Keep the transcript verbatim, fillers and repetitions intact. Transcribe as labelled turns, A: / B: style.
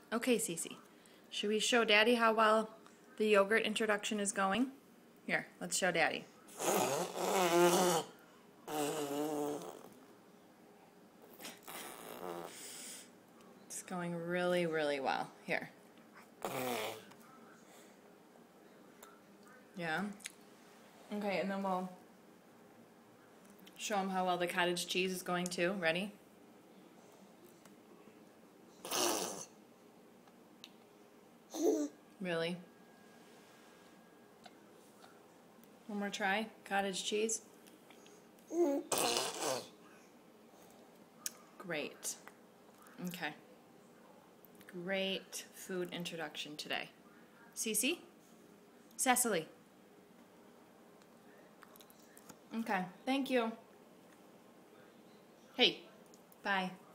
A: Okay, Cece. Should we show Daddy how well the yogurt introduction is going? Here, let's show Daddy. It's going really, really well. Here. Yeah? Okay, and then we'll show him how well the cottage cheese is going too. Ready? Really? One more try. Cottage cheese. Great. Okay. Great food introduction today. Cece? Cecily? Okay. Thank you. Hey. Bye.